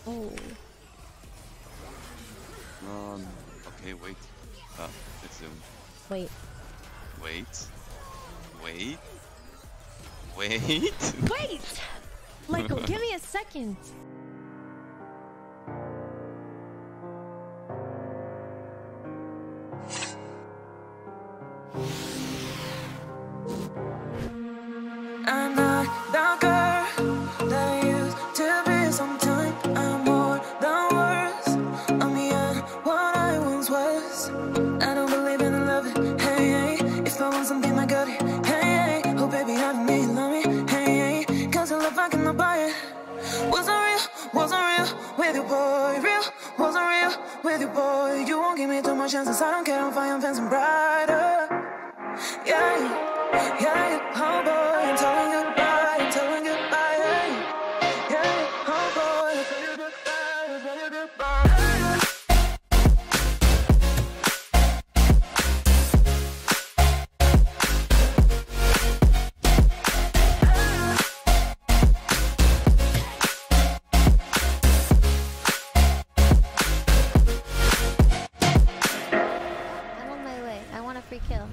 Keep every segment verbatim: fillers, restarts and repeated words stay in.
Oh. Um. Okay, wait. Uh, it's zoomed. Wait. Wait. Wait. Wait. Wait! Like, give me a second. I'm not the girl that I used to be. Sometimes I'm more than words. I'm beyond what I once was. I don't believe in love. Hey, hey. If I want something, I got it. Hey, hey. Oh, baby, I don't need love me. Hey, hey. Cause I love, I cannot buy it. Wasn't real, wasn't real with you, boy. Real, wasn't real with you, boy. You won't give me too much chances. I don't care, I'm fine, I'm fancy brighter. Yeah, yeah, yeah, oh boy, I'm telling goodbye, I'm telling goodbye, yeah, yeah, oh boy, I'm telling goodbye, I'm telling goodbye. I'm on my way. I want a free kill.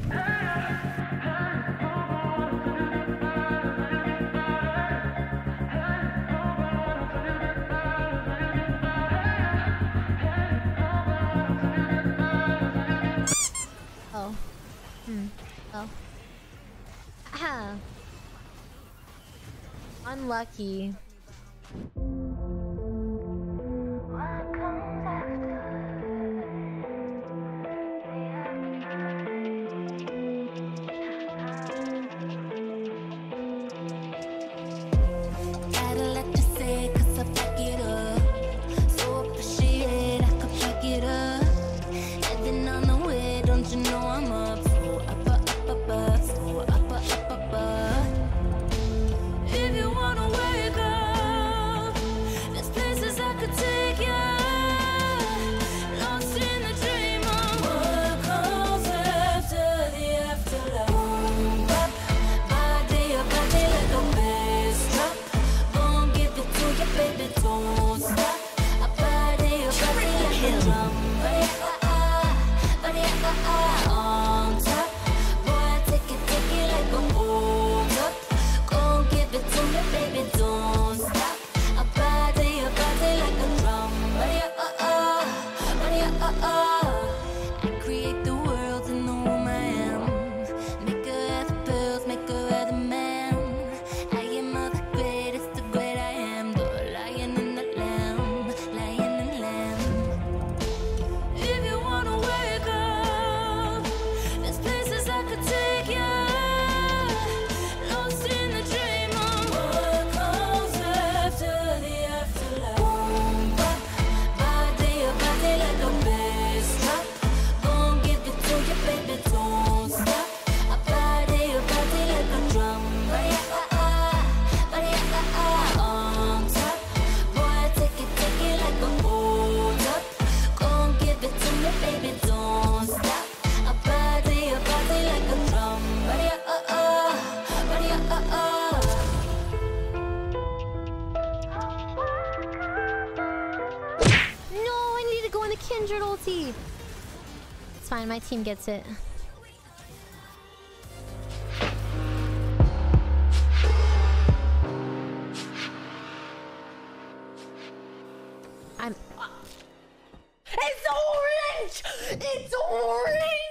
Oh. Hmm. Oh. Ah. Unlucky. I'd like to say, cause I back it up. So appreciate I could back it up. Heading on the way, don't you know I'm up? So up, up, up, up, up. So up, up, up, up, up. If you wanna wake up, there's places I could take you. Lost in the dream of what comes after the afterlife. Boom, bop, body, a body like a bass drop. Gon' give it to you, baby, don't stop. A body, a body like a drum. Body, ah, ah, body, ah, ah, on top. Boy, I take it, take it like a hold up. Gon' give it to me, baby, don't stop. A body, a body like a drum. Body, ah, ah, body, ah, ah. I create the world in the womb I am. Make her have the pills, make her have the man. I am of the greatest, the great I am. The lion and the lamb, lion and lamb. If you wanna wake up, there's places I could take you. Lost in the dream of what comes after the afterlife. Boom, bop, body, a body like a bass drop. Gon' give it to you, baby, don't stop. A body, a body like a drum. Body, ah, ah, body, ah, ah, on top. Boy, I take it, take it like a hold up. Gon' give it to me, baby, don't stop. A body, a body like a drum. Body, ah, ah, body, ah, ah. No, I need to go in the Kindred ulti. It's fine, my team gets it. I'm... It's orange! It's orange!